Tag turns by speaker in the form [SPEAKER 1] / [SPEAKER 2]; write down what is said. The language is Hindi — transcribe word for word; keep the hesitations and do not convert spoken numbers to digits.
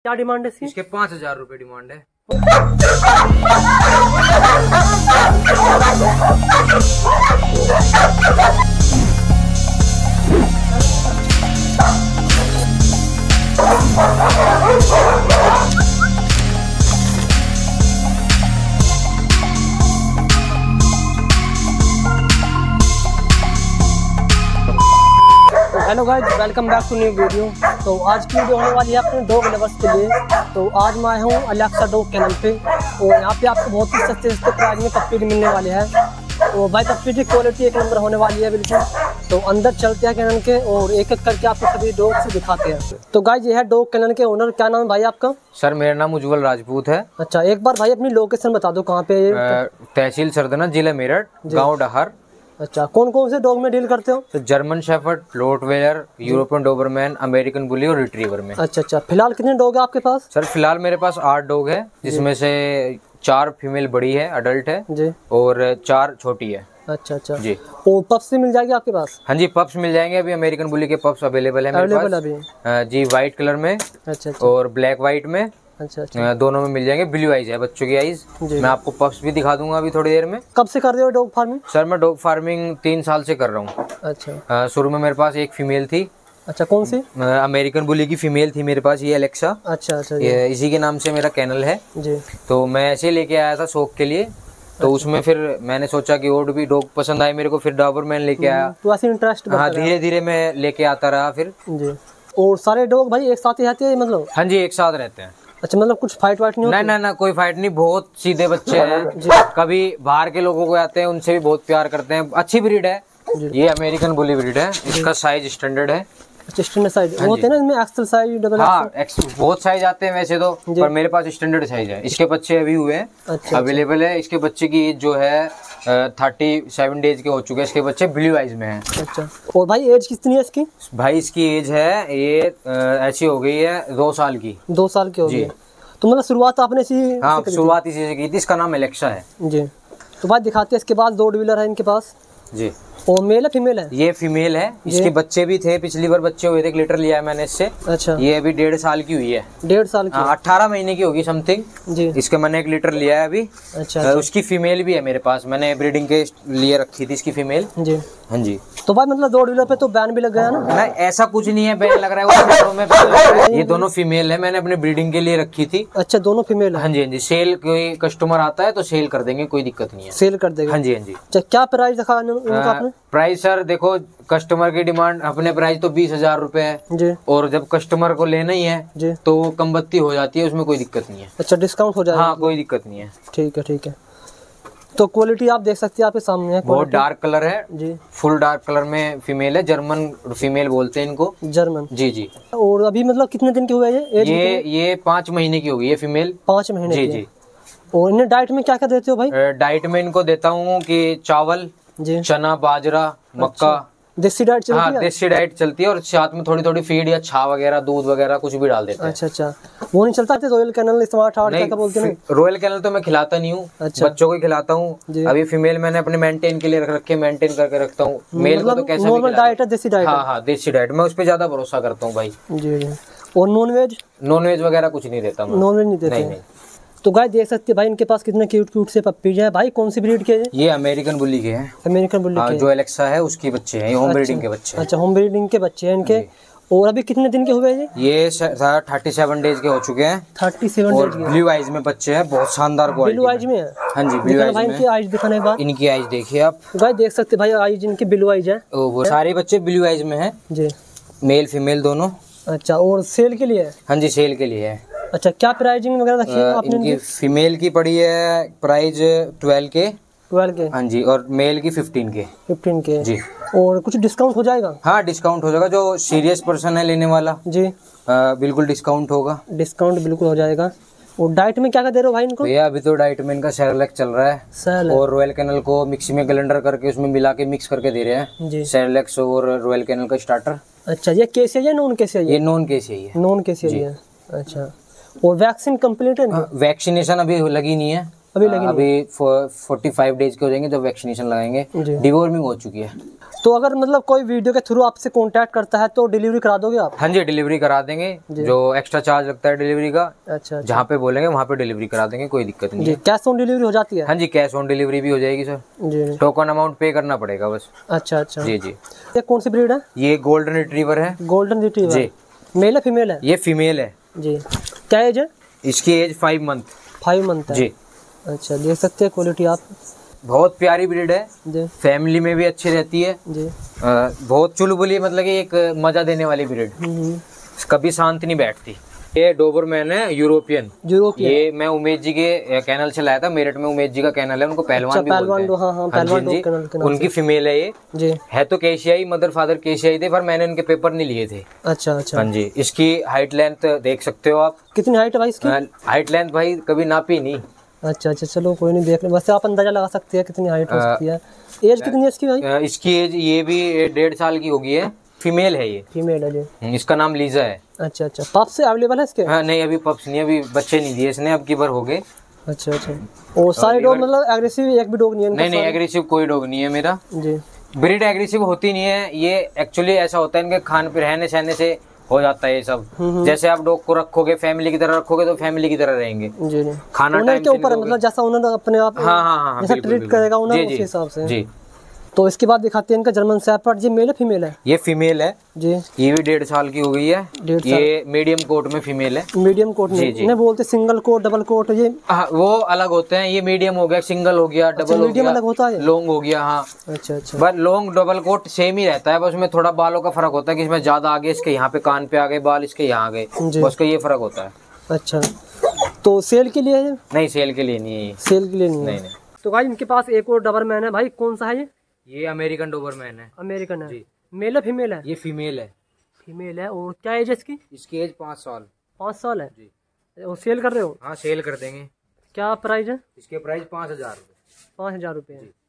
[SPEAKER 1] क्या डिमांड है इसकी?
[SPEAKER 2] इसके पाँच हजार रूपए डिमांड है।
[SPEAKER 1] Hello guys, welcome back to new video. तो आज की वीडियो होने वाली है अपने डॉग लवर्स के लिए। तो आज मैं आया हूँ अलेक्सा डॉग कैनल पे और यहाँ पे आपको बहुत ही सस्ते सस्ते प्राइस में पप्पी मिलने वाले हैं। तो भाई पप्पी की क्वालिटी एक नंबर होने वाली है बिल्कुल। तो अंदर चलते हैं कैनल के और एक एक करके आपको सभी डॉग से दिखाते हैं। तो गाइस ये है डॉग कैनल के ओनर। क्या नाम है भाई आपका?
[SPEAKER 2] सर मेरा नाम उज्जवल राजपूत है।
[SPEAKER 1] अच्छा, एक बार भाई अपनी लोकेशन बता दो, कहाँ पे?
[SPEAKER 2] तहसील सरदना, जिला मेरठ, गाँव डहर।
[SPEAKER 1] अच्छा, कौन कौन से डॉग में डील करते हो?
[SPEAKER 2] तो German shepherd, rottweiler, European doberman, American bully और रिट्रीवर में।
[SPEAKER 1] अच्छा अच्छा, फिलहाल कितने डॉग है आपके पास?
[SPEAKER 2] सर फिलहाल मेरे पास आठ डॉग है, जिसमें से चार फीमेल बड़ी है, अडल्ट है जी, और चार छोटी है।
[SPEAKER 1] अच्छा अच्छा
[SPEAKER 2] जी।
[SPEAKER 1] और पप्स भी मिल जाएगी आपके पास?
[SPEAKER 2] हाँ जी, पप्स मिल जाएंगे। अभी अमेरिकन बुली के पप्स अवेलेबल है मेरे पास अभी जी, व्हाइट कलर में। अच्छा अच्छा। और ब्लैक व्हाइट में। अच्छा अच्छा, दोनों में मिल जाएंगे। ब्लू आइज है बच्चों की आइज। मैं आपको पप्स भी दिखा दूंगा अभी थोड़ी देर में।
[SPEAKER 1] कब से कर रहे हो डॉग फार्मिंग?
[SPEAKER 2] सर मैं डॉग फार्मिंग तीन साल से कर रहा हूँ। अच्छा। शुरू में मेरे पास एक फीमेल थी।
[SPEAKER 1] अच्छा, कौन सी?
[SPEAKER 2] अमेरिकन बुली की फीमेल थी मेरे पास, ये अलेक्सा। अच्छा अच्छा। ये इसी के नाम से मेरा कैनल है जी। तो मैं ऐसे लेके आया था शौक के लिए। तो अच्छा। उसमें फिर मैंने सोचा कि और भी डॉग पसंद आए मेरे को, फिर डॉबरमैन लेके आया।
[SPEAKER 1] तो ऐसे इंटरेस्ट?
[SPEAKER 2] हाँ, धीरे धीरे मैं लेके आता रहा फिर जी।
[SPEAKER 1] और सारे डॉग भाई एक साथ ही रहते हैं मतलब?
[SPEAKER 2] हाँ जी, एक साथ रहते हैं।
[SPEAKER 1] अच्छा, मतलब कुछ फाइट वाइट नहीं होती?
[SPEAKER 2] नहीं नहीं, कोई फाइट नहीं। बहुत सीधे बच्चे हैं। कभी बाहर के लोगों को आते हैं, उनसे भी बहुत प्यार करते हैं। अच्छी ब्रीड है ये, अमेरिकन बुली ब्रीड है। इसका साइज स्टैंडर्ड है। अच्छा, स्टैंडर्ड साइज होते हैं ना इनमें? XL size, double? हाँ, बहुत साइज आते हैं वैसे तो, पर मेरे पास स्टैंडर्ड साइज है। इसके बच्चे अभी हुए हैं, अच्छा, अवेलेबल है। इसके बच्चे की एज जो है थर्टी सेवन डेज के हो चुके हैं। इसके बच्चे ब्लू आइज में हैं। अच्छा। और भाई एज कितनी है इसकी? भाई इसकी एज है ये ऐसी हो गई है, दो साल की।
[SPEAKER 1] दो साल की हो गई? तो मतलब शुरुआत आपने इसी?
[SPEAKER 2] हाँ, शुरुआत इसी से की थी। इसका नाम अलेक्सा है जी। तो भाई दिखाते हैं। इसके बाद दो व्हीलर है इनके पास जी। और मेल है फीमेल है? ये फीमेल है। इसके बच्चे भी थे, पिछली बार बच्चे हुए थे, एक लीटर लिया है मैंने इससे। अच्छा। ये अभी डेढ़ साल की हुई है। डेढ़ साल की? अठारह महीने की होगी समथिंग जी। इसका मैंने एक लीटर लिया है अभी। अच्छा, अच्छा। उसकी फीमेल भी है मेरे पास, मैंने ब्रीडिंग के लिए रखी थी इसकी फीमेल जी। हाँ जी। तो भाई मतलब दो व्हीलर पे तो बैन भी लग गया ना? नहीं, ऐसा कुछ नहीं है बैन लग रहा है, में बैन लग रहा है। ये दोनों फीमेल है, मैंने अपने ब्रीडिंग के लिए रखी थी। अच्छा, दोनों फीमेल है? हाँ जी हाँ जी। सेल कोई कस्टमर आता है तो सेल कर देंगे, कोई दिक्कत नहीं है। सेल कर देंगे? हाँ जी हाँ जी। क्या प्राइस रखा आपने? प्राइस सर देखो, कस्टमर की डिमांड, अपने प्राइस तो बीस हजार रूपए है जी। और जब कस्टमर को लेना ही है जी, तो वो कम बत्ती हो जाती है, उसमें कोई दिक्कत नहीं है। अच्छा, डिस्काउंट हो जाएगा? हाँ, कोई दिक्कत नहीं है। ठीक है ठीक है। तो क्वालिटी आप देख सकते हैं, आपके सामने है। बहुत डार्क कलर है जी, फुल डार्क कलर में फीमेल है। जर्मन फीमेल बोलते हैं इनको, जर्मन जी जी। और अभी मतलब कितने दिन की हुआ है ये? ये ये पाँच महीने की होगी ये फीमेल। पाँच महीने जी जी। और इन्हें डाइट में क्या क्या देते हो भाई? डाइट में इनको देता हूँ कि चावल जी, चना, बाजरा, मक्का। देसी डाइट चलती है? हाँ, देसी डाइट चलती है। और साथ में थोड़ी थोड़ी फीड या छा वगैरह, दूध वगैरह कुछ भी डाल देते हैं। अच्छा अच्छा। वो नहीं चलता? रॉयल कैनल, स्मार्ट हार्ट, क्या बोलते हैं? रॉयल कैनल तो मैं खिलाता नहीं हूँ। अच्छा। बच्चों को ही खिलाता हूँ। अभी फीमेल मैंने अपने मेंटेन के लिए रख रखे, मेंटेन करके रखता हूँ। मेल को तो कैसे नॉर्मल डाइट है, देसी डाइट? हाँ हाँ, देसी डाइट। मैं उस पर ज्यादा भरोसा करता हूँ भाई जी जी। और नॉन वेज? नॉन वेज वगैरह कुछ नहीं देता मैं। नॉन वेज नहीं देते? तो गाय देख सकते हैं भाई, इनके पास कितने क्यूट क्यूट से पप्पीज हैं। भाई कौन सी ब्रीड के हैं? ये अमेरिकन बुली के हैं। अमेरिकन बुली के? जो अलेक्सा है उसके बच्चे हैं, ये होम ब्रीडिंग के बच्चे हैं। अच्छा, होम ब्रीडिंग के बच्चे हैं इनके। और अभी कितने दिन के हुए हैं ये? थर्टी सेवन डेज के हो चुके हैं। थर्टी सेवन डेज के। ब्लू आइज में बच्चे हैं, बहुत शानदार क्वालिटी। ब्लू आइज में है? हाँ जी, ब्लू आइज में। इनकी आइज दिखाने के बाद इनकी आइज देखिए आप। गाय देख सकते भाई, आइज इनकी ब्लू आइज है। वो सारे बच्चे ब्लू आइज में है जी, मेल फीमेल दोनों। अच्छा। और सेल के लिए? हाँ जी, सेल के लिए है। अच्छा, क्या प्राइसिंग वगैरह रखी है आपने? इनकी फीमेल की पड़ी है प्राइस ट्वेल्व के। ट्वेल्व के? हाँ जी। और मेल की फिफ्टीन के। फिफ्टीन के जी। और कुछ डिस्काउंट हो जाएगा? हाँ, डिस्काउंट हो जाएगा। जो सीरियस पर्सन है लेने वाला जी, आ, बिल्कुल डिस्काउंट होगा। डिस्काउंट बिल्कुल हो जाएगा। और डाइट में क्या क्या दे रहे हो भाई इनको? भैया अभी तो डाइट में इनका सेरेलैक चल रहा है। सेरेलैक और रॉयल कैनल को मिक्सी में ग्राइंडर करके उसमें मिला के मिक्स करके दे रहे हैं जी। सेरेलैक्स और रॉयल कैनल का स्टार्टर। अच्छा, ये कैसे है? नॉन कैसे है? ये नॉन कैसे है। नॉन कैसे है? अच्छा। और वैक्सीन कंप्लीट है? वैक्सीनेशन अभी लगी नहीं है, अभी लगी अभी फोर्टी फाइव डेज के हो जाएंगे जब वैक्सीनेशन लगाएंगे। डिवॉर्मिंग हो चुकी है।
[SPEAKER 1] तो अगर मतलब कोई वीडियो के थ्रू आपसे कांटेक्ट करता है तो डिलीवरी करा दोगे आप?
[SPEAKER 2] हाँ जी, डिलीवरी करा देंगे। जो एक्स्ट्रा चार्ज लगता है डिलीवरी का, अच्छा, अच्छा। जहाँ पे बोलेंगे वहाँ पे डिलीवरी करा देंगे, कोई दिक्कत नहीं है।
[SPEAKER 1] कैश ऑन डिलीवरी हो जाती है?
[SPEAKER 2] हाँ जी, कैश ऑन डिलीवरी भी हो जाएगी सर जी। टोकन अमाउंट पे करना पड़ेगा बस।
[SPEAKER 1] अच्छा अच्छा
[SPEAKER 2] जी जी।
[SPEAKER 1] ये कौन सी ब्रीड है?
[SPEAKER 2] ये गोल्डन रिट्रीवर है।
[SPEAKER 1] गोल्डन रिट्रीवर जी। मेल है फीमेल है?
[SPEAKER 2] ये फीमेल है
[SPEAKER 1] जी। क्या एज है इसकी?
[SPEAKER 2] Age five month.
[SPEAKER 1] Five month है जी। अच्छा, देख सकते हैं क्वालिटी आप, बहुत
[SPEAKER 2] प्यारी ब्रीड है जी। फैमिली में भी अच्छी रहती है जी। आ, बहुत चुलबुली, मतलब कि एक मजा देने वाली ब्रीड, कभी शांत नहीं बैठती। ये डोबरमैन है, यूरोपियन। यूरोपियन ये मैं उमेश जी के कैनल से लाया था, मेरठ में उमेश जी का कैनल है, उनको पहलवान अच्छा, भी बोलते हैं। हाँ, हाँ, पहलवान जी, जी। उनकी फीमेल है ये जी। है तो केशियाई, मदर फादर केशियाई थे, पर मैंने इनके पेपर नहीं लिए थे। अच्छा अच्छा। हाँ जी। इसकी हाइट लेंथ देख सकते हो आप।
[SPEAKER 1] कितनी हाइट है भाई इसकी?
[SPEAKER 2] हाइट लेंथ भाई कभी नापी नहीं।
[SPEAKER 1] अच्छा अच्छा, चलो कोई नहीं, देख ले, वैसे आप अंदाजा लगा सकते हैं कितनी हाइट हो सकती है। एज कितनी है इसकी भाई?
[SPEAKER 2] इसकी एज ये भी डेढ़ साल की होगी है। फीमेल है ये।
[SPEAKER 1] फीमेल है जी।
[SPEAKER 2] इसका नाम लीजा है।
[SPEAKER 1] अच्छा अच्छा। पप्स अवेलेबल है इसके?
[SPEAKER 2] हाँ नहीं, अभी पप्स नहीं, अभी बच्चे नहीं दिए इसने, अब की बार हो गए।
[SPEAKER 1] अच्छा अच्छा। और सारे डॉग मतलब एग्रेसिव एक भी डॉग नहीं है?
[SPEAKER 2] नहीं नहीं, एग्रेसिव कोई डॉग नहीं है मेरा जी। ब्रीड एग्रेसिव होती नहीं है ये, एक्चुअली ऐसा होता है इनके खान पे रहने सहने से हो जाता है ये सब। जैसे आप डॉग को रखोगे फैमिली की तरह रखोगे तो फैमिली की तरह रहेंगे जी जी। खाना टाइम के ऊपर, मतलब जैसा उन्होंने अपने आप हाँ हाँ हाँ जैसा ट्रीट करेगा उन्हें उस हिसाब से जी। तो इसके बाद दिखाते हैं इनका जर्मन शेफर्ड जी। मेल है फीमेल है? ये फीमेल है जी। ये भी डेढ़ साल की हो गई है। ये मीडियम कोट में फीमेल है। मीडियम कोट में इन्हें बोलते सिंगल कोट डबल कोट ये हाँ, वो अलग होते हैं। ये मीडियम हो गया, सिंगल हो गया, डबल अच्छा, मीडियम अलग होता है, लॉन्ग हो गया। हाँ अच्छा अच्छा। But long double coat same ही रहता है, बस उसमें थोड़ा बालों का फर्क होता है कि इसमें ज्यादा आगे, इसके यहाँ पे कान पे आ गए बाल, इसके यहाँ आ गए, बस का ये फर्क होता है। अच्छा, तो सेल के लिए है? नहीं, सेल के लिए नहीं है, सेल के लिए नहीं है। तो भाई इनके पास एक और डबरमैन है भाई, कौन सा है ये? ये अमेरिकन डोबरमैन है। अमेरिकन है जी। मेल है फीमेल है? ये फीमेल है। फीमेल है। और क्या एज है इसकी? इसकी एज पाँच साल। पाँच साल है जी। और सेल कर रहे हो? हाँ सेल कर देंगे। क्या प्राइस है इसके? प्राइस पाँच हजार रुपये। पाँच हजार रुपये है।